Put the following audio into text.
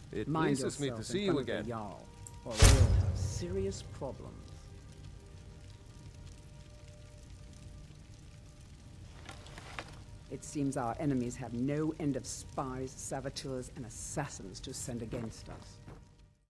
It Mind pleases me to yourself see in you front of the again. Jarl, or we'll have serious problems. It seems our enemies have no end of spies, saboteurs, and assassins to send against us.